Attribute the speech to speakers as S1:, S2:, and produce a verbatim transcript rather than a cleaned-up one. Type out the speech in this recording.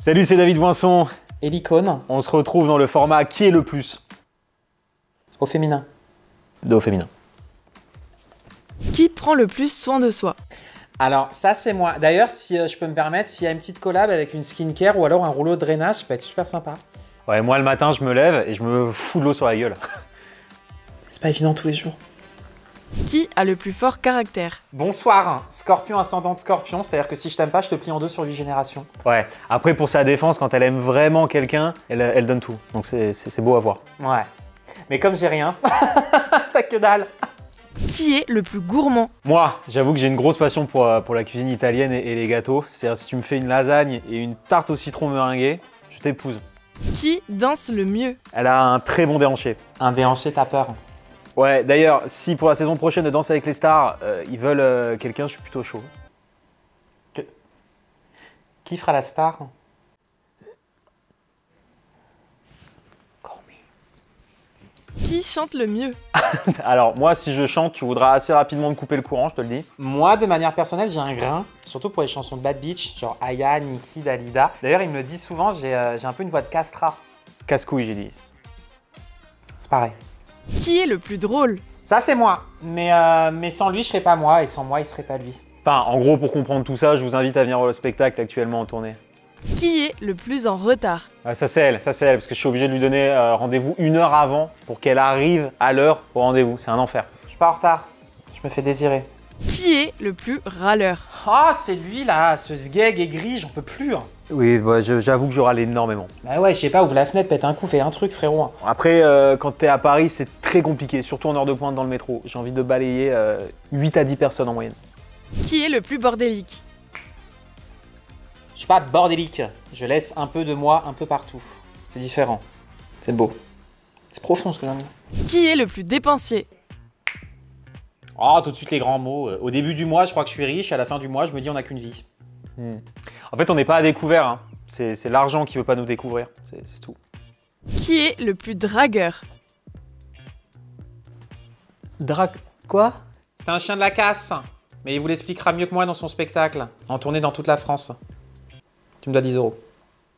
S1: Salut, c'est David Voinson.
S2: Et l'icône
S1: On se retrouve dans le format Qui est le plus
S2: au féminin.
S1: de au féminin.
S3: Qui prend le plus soin de soi?
S2: Alors ça c'est moi. D'ailleurs si euh, je peux me permettre, s'il y a une petite collab avec une skincare ou alors un rouleau de drainage, ça peut être super sympa.
S1: Ouais, moi le matin, je me lève et je me fous de l'eau sur la gueule.
S2: C'est pas évident tous les jours.
S3: Qui a le plus fort caractère?
S2: Bonsoir, Scorpion ascendant de Scorpion, c'est-à-dire que si je t'aime pas, je te plie en deux sur huit générations.
S1: Ouais, après pour sa défense, quand elle aime vraiment quelqu'un, elle, elle donne tout. Donc c'est c'est- c'est beau à voir.
S2: Ouais. Mais comme j'ai rien, t'as que dalle.
S3: Qui est le plus gourmand?
S1: Moi, j'avoue que j'ai une grosse passion pour, euh, pour la cuisine italienne et, et les gâteaux. C'est-à-dire si tu me fais une lasagne et une tarte au citron meringuée, je t'épouse.
S3: Qui danse le mieux?
S1: Elle a un très bon déhanché.
S2: Un déhanché, t'as peur.
S1: Ouais, d'ailleurs, si pour la saison prochaine de Danse avec les stars, euh, ils veulent euh, quelqu'un, je suis plutôt chaud.
S2: Que... Qui fera la star? Call me.
S3: Qui chante le mieux?
S1: Alors moi, si je chante, tu voudras assez rapidement me couper le courant, je te le dis.
S2: Moi, de manière personnelle, j'ai un grain, surtout pour les chansons de Bad Beach, genre Aya, Nicki, Dalida. D'ailleurs, il me le dit souvent, j'ai euh, j'ai un peu une voix de castra.
S1: Casse-couille, j'ai dit.
S2: C'est pareil.
S3: Qui est le plus drôle?
S2: Ça, c'est moi. Mais, euh, mais sans lui, je serais pas moi, et sans moi, il serait pas lui.
S1: Enfin, en gros, pour comprendre tout ça, je vous invite à venir au spectacle actuellement en tournée.
S3: Qui est le plus en retard?
S1: Ah, ça c'est elle, ça c'est elle, parce que je suis obligé de lui donner euh, rendez-vous une heure avant pour qu'elle arrive à l'heure au rendez-vous. C'est un enfer.
S2: Je suis pas en retard. Je me fais désirer.
S3: Qui est le plus râleur?
S2: Ah, c'est lui, là, ce sgeg aigri, j'en peux plus. hein.
S1: Oui, bah, je- j'avoue que je râle énormément.
S2: Bah ouais, je sais pas, ouvre la fenêtre, pète un coup, fais un truc, frérot.
S1: Après, euh, quand t'es à Paris, c'est très compliqué, surtout en heure de pointe dans le métro. J'ai envie de balayer euh, huit à dix personnes en moyenne.
S3: Qui est le plus bordélique?
S2: Je suis pas bordélique. Je laisse un peu de moi un peu partout. C'est différent. C'est beau. C'est profond ce que j'en dis.
S3: Qui est le plus dépensier?
S2: Oh, tout de suite les grands mots. Au début du mois, je crois que je suis riche. À la fin du mois, je me dis on n'a qu'une vie.
S1: Hmm. En fait, on n'est pas à découvert. Hein. C'est c'est l'argent qui veut pas nous découvrir. C'est c'est tout.
S3: Qui est le plus dragueur?
S1: Drac... Quoi?
S2: C'est un chien de la casse. Mais il vous l'expliquera mieux que moi dans son spectacle. En tournée dans toute la France. Tu me dois dix euros.